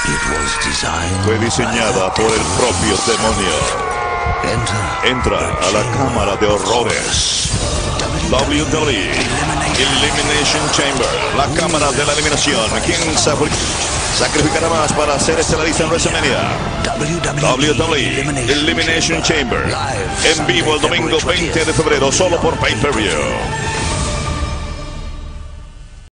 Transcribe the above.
Fue diseñada por el propio demonio. Entra a la cámara de horrores. WWE Elimination Chamber, la cámara de la eliminación. ¿Quién sacrificará más para ser estelarista en WrestleMania? WWE Elimination Chamber, en vivo el domingo 20 de febrero, solo por pay-per-view.